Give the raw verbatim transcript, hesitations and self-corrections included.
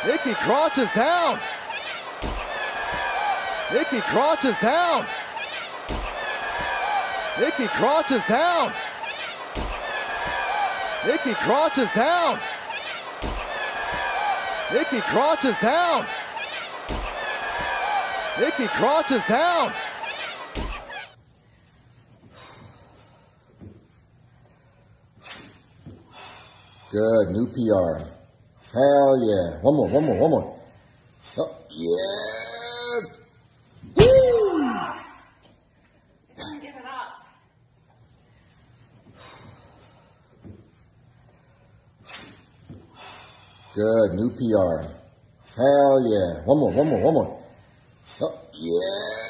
Icky crosses down. Icky crosses down. Icky crosses down. Icky crosses down. Icky crosses down. Icky crosses down. Good, new P R. Hell yeah. One more, one more, one more. Oh, yes! Woo! Don't give it up. Good, new P R. Hell yeah. One more, one more, one more. Oh, yeah!